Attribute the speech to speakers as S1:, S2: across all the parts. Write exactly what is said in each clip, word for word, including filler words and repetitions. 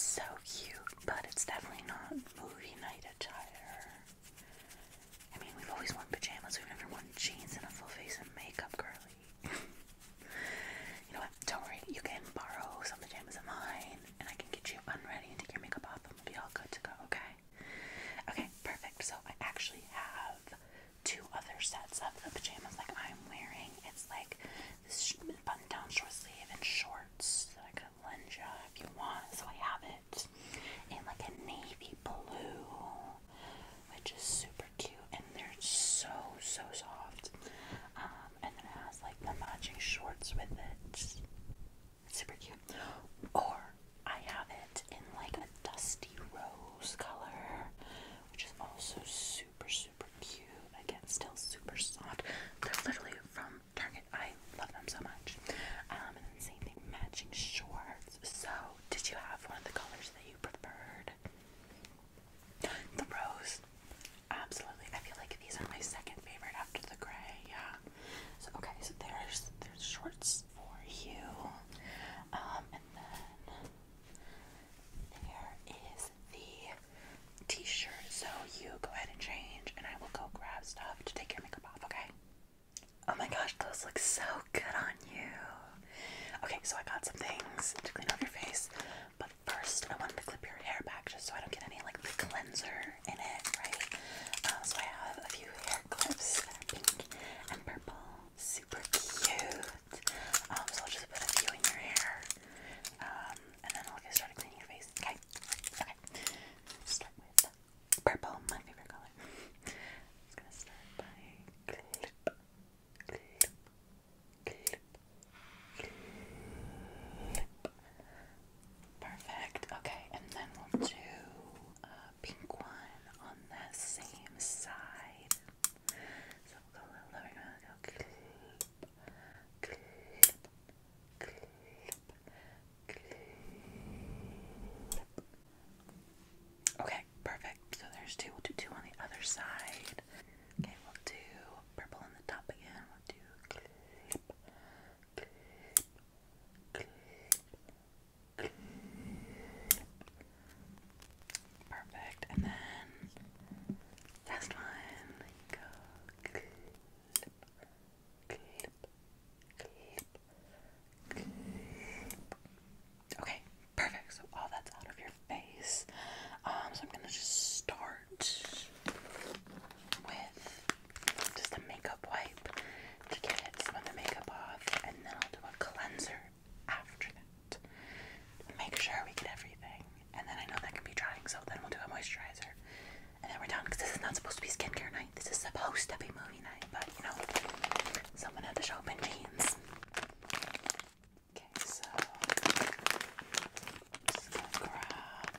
S1: so cute, but it's definitely not movie night attire. I mean, we've always worn pajamas. We've never worn jeans and a full face of makeup, girly. You know what? Don't worry. You can borrow some pajamas of mine, and I can get you unready and take your makeup off, and we'll be all good to go, okay? Okay, perfect. So I actually have two other sets of the pajamas like I'm wearing. It's like this button-down short sleeve and shorts that I could lend you if you want. So I have it in like a navy blue, which is super cute, and they're so, so soft. Um, and then it has like the matching shorts with it. It's super cute. Or I have it in like a dusty rose color, which is also super, super cute. Again, still super soft. They're literally from Target. I love them so much. Um, and then same thing, matching shorts. So, did you have one of the colors that you preferred? The rose. Absolutely. I feel like these are my second favorite after the gray. Yeah. So, okay. So there's there's shorts for you. Um, and then there is the t-shirt. So you go ahead and change, and I will go grab stuff to take your makeup off. Okay. Oh my gosh, those look so good on you. Okay, so I got some things to clean off your face, but first I wanted to clip your hair back just so I don't get any like the cleanser in it, right? Uh, so I have a few hair clips that are pink and purple, super cute. Um, so I'll just put a few in your hair, um, and then I'll get started cleaning your face. Okay, okay. Start with purple, my favorite color. I'm just gonna start by clip, clip, clip, clip. Perfect. Okay, and then we'll do a pink one on the same side. So we'll go a little lower. We're gonna go clip, clip, clip, clip. Okay, perfect. So there's two. We'll do two on the other side. Okay, we'll do purple on the top again. We'll do clip, clip, clip, clip. Perfect. And then last one. Go clip, clip, clip, clip. Okay, perfect. So all that's out of your face. Um, so I'm gonna just start with just a makeup wipe to get some of the makeup off, and then I'll do a cleanser after that. Make sure we get everything, and then I know that can be drying, so then we'll do a moisturizer, and then we're done, because this is not supposed to be skincare night. This is supposed to be movie night, but you know, someone had to show up in jeans. Okay, so just gonna grab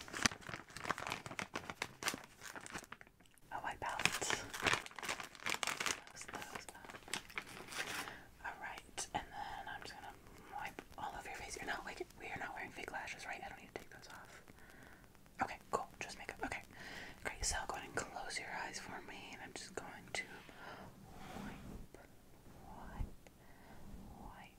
S1: a white palette. Close those up. Alright, and then I'm just gonna wipe all over your face. You're not like we are not wearing fake lashes, right? I don't need to take those off. Okay, cool. Just makeup. Okay. Great. So go ahead and close your eyes for me, and I'm just going to wipe, wipe, wipe.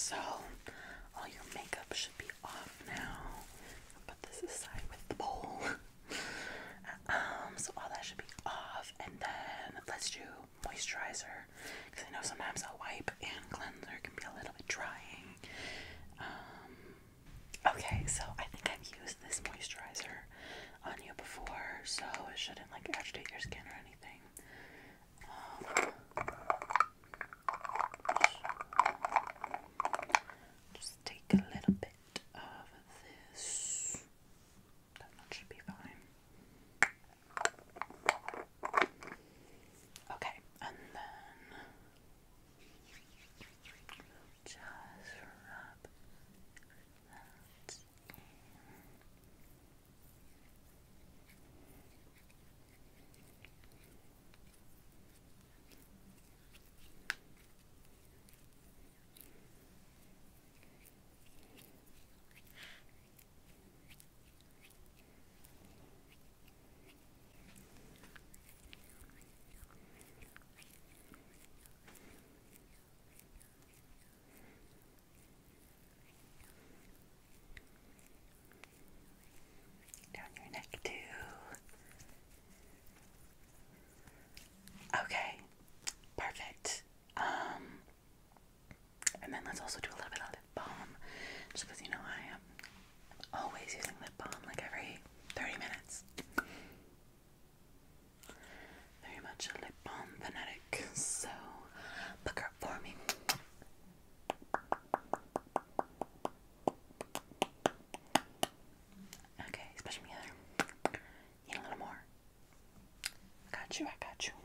S1: so all your makeup should be off now. I'll put this aside with the bowl. um, so all that should be off, and then let's do moisturizer, because I know sometimes a wipe and cleanser can be a little bit drying. Um, okay, so I think I've used this moisturizer on you before, so it shouldn't like agitate your skin or anything. Um, just take a little bit of this. That one should be fine. Okay, and then just rub that in. Down your neck too. Okay, perfect. Um, and then let's also do a little bit of lip balm, just because you know I am always using lip balm like every thirty minutes. Very much a lip balm fanatic, so pucker up for me. Okay, splash me together. Need a little more. I got you, I got you.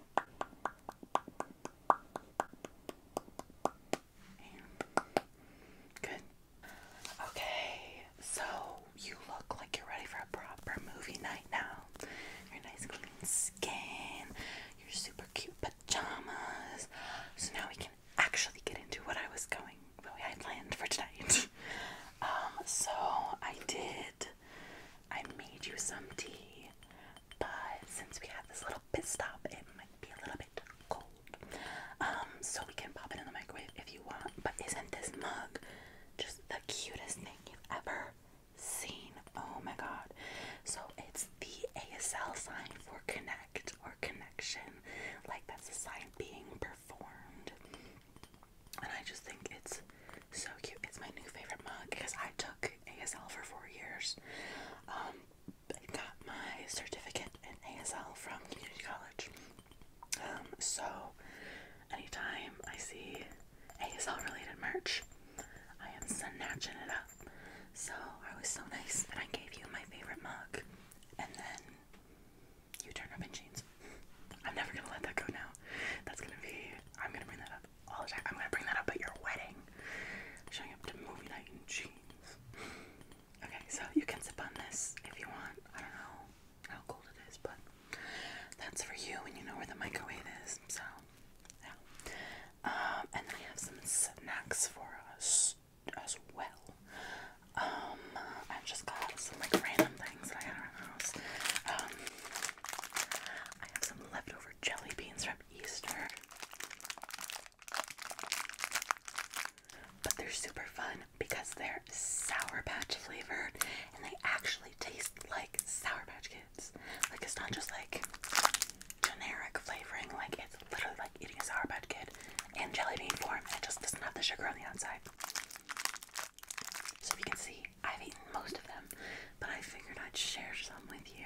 S1: Good. Okay, so you look like you're ready for a proper movie night now. Your nice clean skin, your super cute pajamas. So now we can actually get into what I was going, what I had planned for tonight. um, so I did, I made you some tea, but since we have this little pit stop, it might be a little bit cold. Um, so we can pop it in the microwave if you want. But isn't this mug just the cutest thing you've ever seen? Oh my god. So it's the A S L sign for connect or connection. Like that's a sign being performed. And I just think it's so cute. It's my new favorite mug because I took A S L for four years. Um, I got my certificate in A S L from community college. Um, so anytime I see A S L related merch, I am snatching it up. So I was so nice that I gave you my favorite mug, and then you turn up in jeans. I'm never gonna let that go now. That's gonna be, I'm gonna bring that up all the time. I'm gonna bring that up at your wedding. Showing up to movie night in jeans. Okay, so you can sip on this if you want. I don't know how cold it is, but that's for you when you know where the microwave is. So, yeah. Um, and then I have some snacks for us as well. Um, I've just got some like random things that I had around the house. Um, I have some leftover jelly beans from Easter. But they're super fun because they're Sour Patch flavored and they actually taste like Sour Patch Kids. Like it's not just like generic flavoring, like it's literally like eating a Sour Patch Kid in jelly bean form, and it just doesn't have the sugar on the outside. So you can see, I've eaten most of them, but I figured I'd share some with you.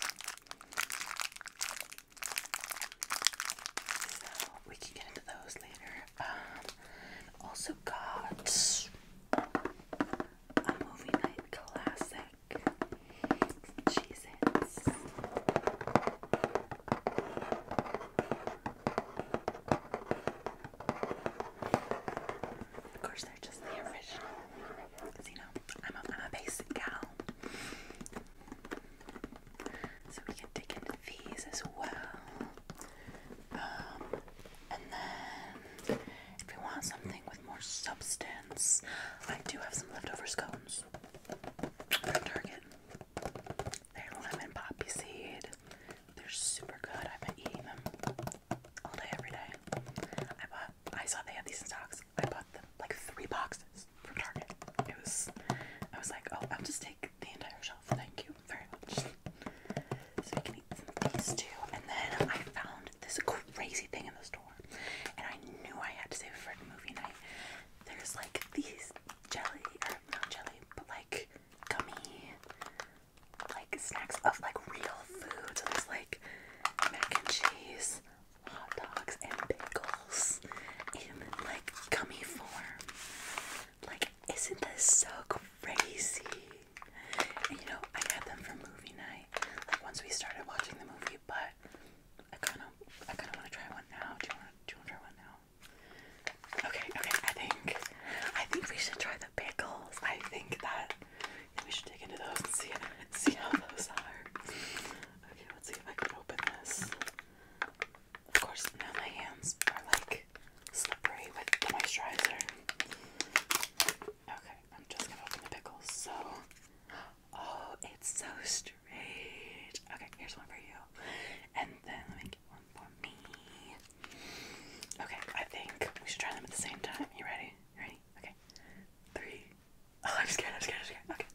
S1: So we can get into those later. Um, also got a movie night classic, Cheez-Its. Of course, they're just the original, because you know, I'm a, I'm a basic gal. So we can dig into these as well. Um, and then if we want something with more substance, I do have some leftover scones from Target. They're lemon poppy seed. They're super good. I've been eating them all day, every day. I bought, I saw they had these in stocks. I bought them like three boxes. so crazy. And you know, I had them for movie night, like once we started watching the movie, but I kind of, I kind of want to try one now. Do you want, do you want to try one now? Okay, okay. I think, I think we should try the pickles. I think that I think we should dig into those and see, see how those are. Okay, let's see if I can open this. Of course, now my hands are like slippery with the moisturizer. Okay, I'm just gonna open the pickles. So, oh, it's so straight. Okay, here's one for you, and then let me get one for me. Okay, I think we should try them at the same time. You ready? You ready? Okay. Three. Oh, I'm scared. I'm scared. I'm scared. Okay.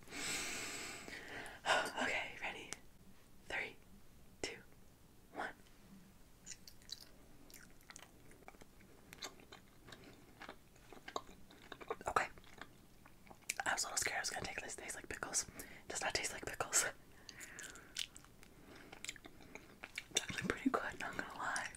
S1: Okay, ready? Three, two, one. Okay. I was a little scared I was gonna take this. Taste like pickles. It does not taste like pickles. It's actually pretty good, not gonna lie.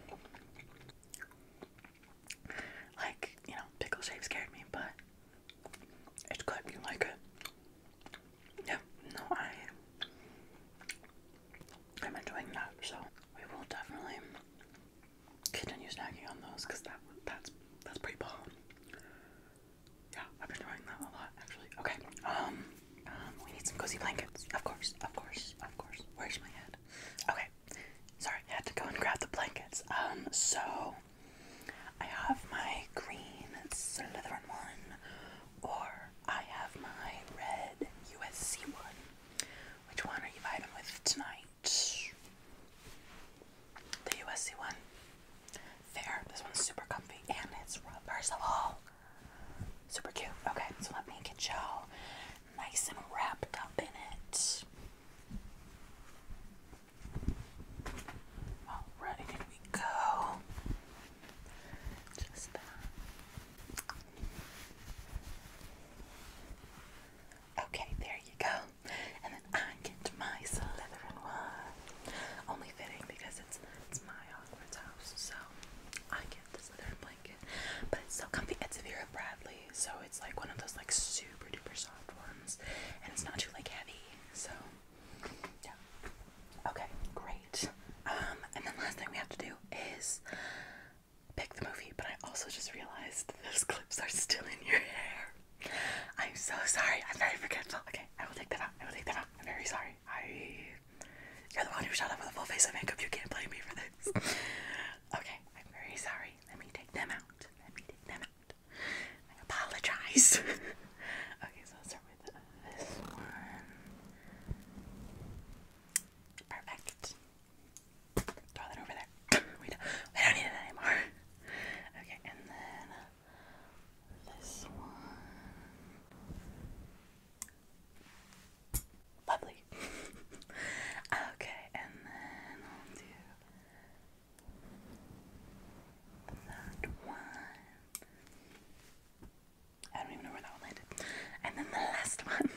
S1: Like, you know, pickle shape scared me, but it's good. You like it? Yeah, no, I I'm enjoying that, so we will definitely continue snacking on those because that that's that's pretty bomb. Yeah, I've been enjoying that a lot actually. Okay, um, um, we need some cozy blankets. Of course, of course, of course. Where's my head? Okay, sorry, I had to go and grab the blankets. Um, so I have my green Slytherin one, or I have my red U S C one. Which one are you vibing with tonight? The U S C one. Fair. This one's super comfy and it's reversible. Super cute. Okay, so let me get y'all nice and wrapped up in it. Alright, here we go. Just that. Okay, there you go. And then I get my Slytherin one. Only fitting because it's it's my Hogwarts house, so I get the Slytherin blanket. But it's so comfy. It's Vera Bradley, so it's like one of those like super duper soft ones, and it's not too like heavy. So yeah. Okay, great. Um, and then last thing we have to do is pick the movie. But I also just realized those clips are still in your hair. I'm so sorry. I'm very forgetful. Okay, I will take them out. I will take them out. I'm very sorry. I. You're the one who showed up with a full face of makeup. You can't blame me for this. Okay, I'm very sorry. Let me take them out. Let me take them out. I apologize. Okay, so let's start with this one. Perfect. Throw that over there. We don't, we don't need it anymore. Okay, and then this one. Lovely. Okay, and then I'll do that one. I don't even know where that one landed. And then the last one.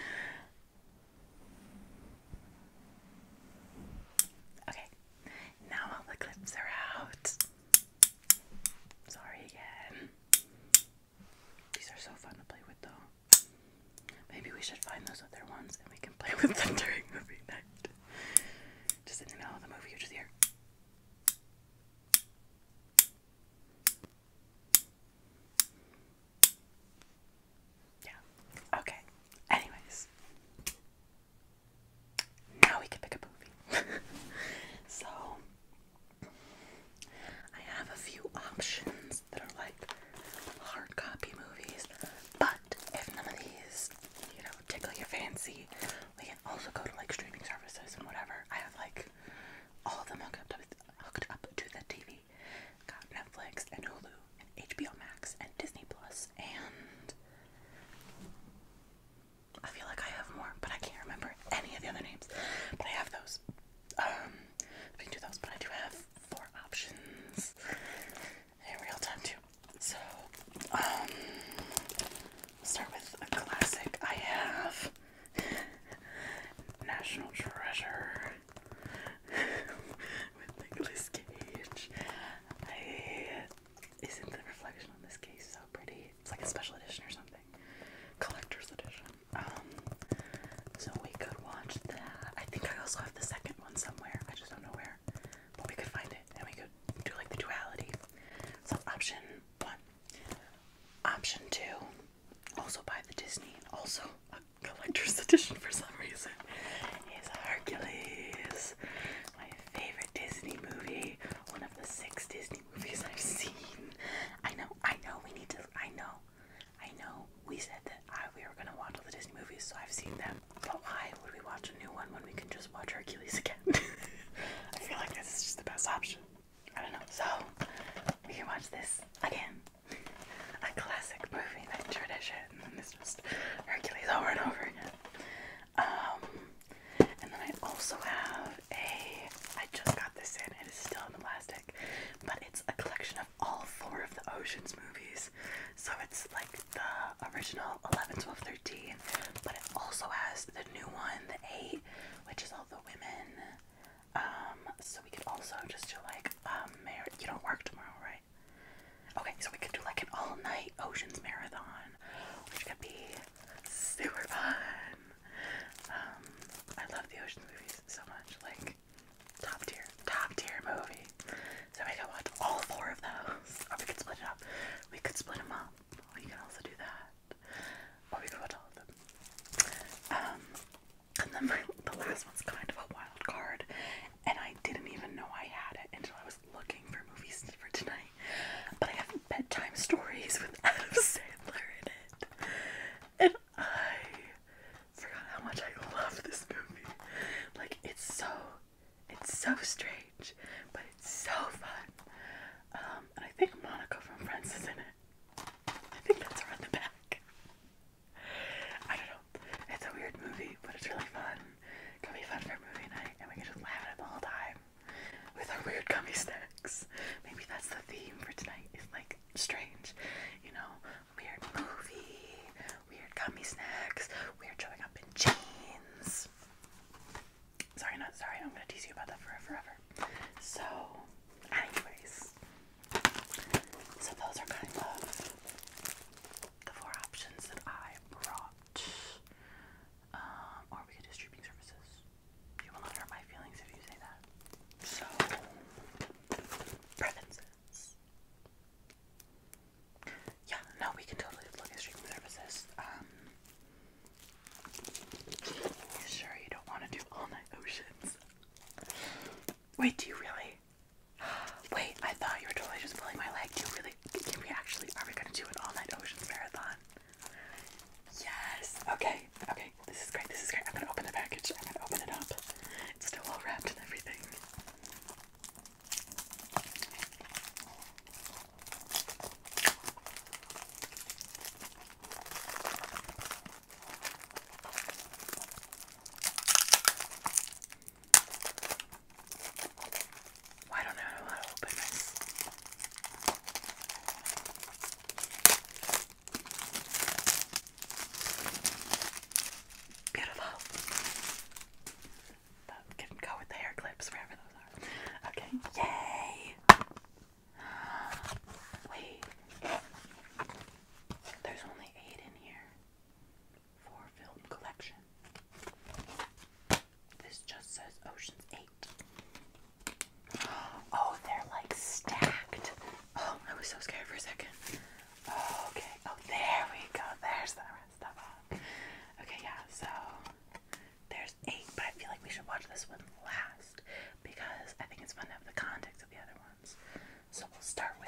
S1: Okay, now all the clips are out. Sorry again. These are so fun to play with though. Maybe we should find those other ones and we can play with them during movie night. Just in the middle of the movie, you're just here. Yeah. Okay. Anyways. Now we can pick a movie. So, I have a few options that are like hard copy movies, but if none of these, you know, tickle your fancy, we can also go to like streaming services and whatever. I have like all of them hooked up to, hooked up to the T V. Got Netflix and Hulu and H B O Max and Disney Plus, and I feel like I have more, but I can't remember any of the other names. But I have those. Um, we can do those, but I do have four options in real time too. So, um, let's start with a classic. I have National also buy the Disney and also a collector's edition for some reason, is Hercules. My favorite Disney movie. One of the six Disney movies I've seen. I know, I know we need to, I know, I know we said that I, we were going to watch all the Disney movies, so I've seen them. But why would we watch a new one when we can just watch Hercules again? I feel like this is just the best option. I don't know. So, we can watch this again. A classic movie night tradition. And it's just Hercules over and over again. Um, and then I also have a, I just got this in, it is still in the plastic, but it's a collection of all four of the Oceans movies. So it's like the original eleven, twelve, thirteen, but it also has the new one, the eight, which is all the women. Um, so we could also just do like, um, Mar- you don't work tomorrow, right? Okay, so we could do like an all-night Oceans marathon, which could be super fun. Um, I love the Oceans movies so much, like, top tier, top tier movie. So we could watch all four of those, or we could split it up. We could split them up. We could also do that, or we could watch all of them. Um, and then my, the last one's kind of a wild card, and I didn't even know I had it until I was looking for movies for tonight. But I have Bedtime Stories with Adam Sandler in it, and I forgot how much I love this movie. Like, it's so, it's so strange, but it's so fun. Um, and I think Monica from Friends is in it. I think that's her on the back. I don't know. It's a weird movie, but it's really fun. It's gonna be fun for movie night, and we can just laugh at it the whole time with our weird gummy snacks. Maybe that's the theme for tonight, is like strange, you know, weird movie, weird gummy snacks, weird showing up in jeans. Sorry, not sorry, I'm gonna tease you about that for forever. So, anyways, so those are kind of the four options that I brought. Um, or we could do streaming services. You will not hurt my feelings if you say that. So, preferences. Yeah, no, we can totally look at streaming services. Um, you sure you don't want to do All Night Oceans? Wait, do you really? Wait, I thought you were totally just pulling my leg. Do you really? Can we actually? Are we gonna do an All Night Oceans marathon? Yes. Okay. Okay. This is great. This is great. I'm gonna open the package. I'm gonna open it up. It's still all wrapped and everything. Why don't I know how to open this? Beautiful. That can go with the hair clips, wherever those are. Okay, yay! Wait. There's only eight in here for film collection. This just says Ocean's eight. Oh, they're like stacked. Oh, I was so scared for a second. Oh, okay. Oh, there we go. There's the rest of them. Okay, yeah, so there's eight, but I feel like we should watch this one last because I think it's fun to have the context of the other ones. So we'll start